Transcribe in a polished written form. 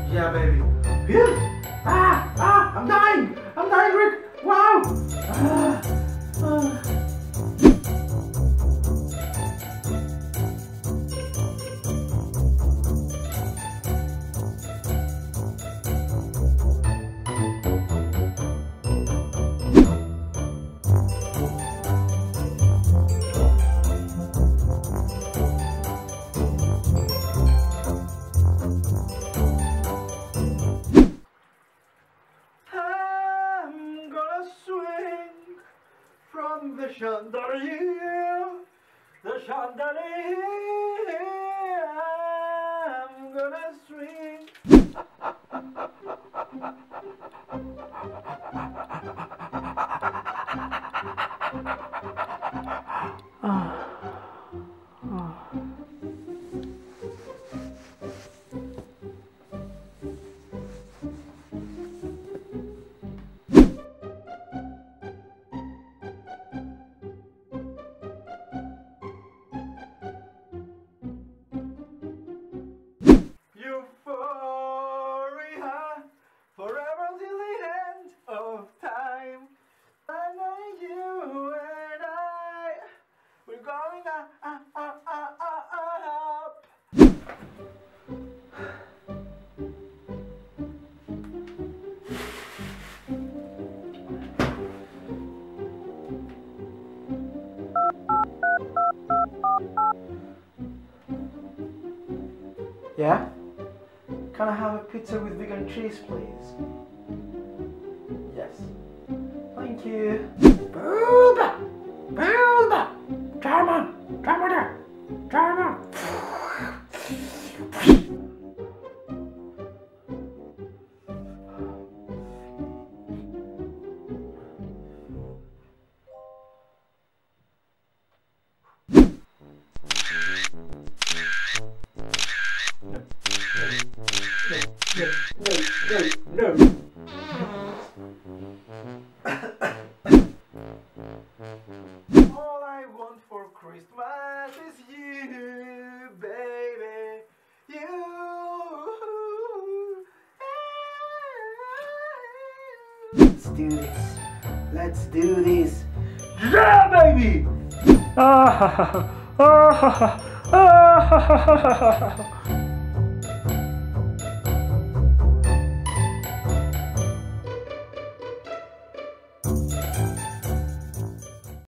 Yeah, baby. Phew. I'm dying. I'm dying, Rick. Wow. From the chandelier, I'm gonna swing. Euphoria, forever till the end of time. I know you and I, we're going up. Yeah? Can I have a pizza with vegan cheese, please? Yes. Thank you. Bulba! Bulba! German! German! German! No. All I want for Christmas is you, baby. You. Let's do this. Let's do this. Yeah, baby.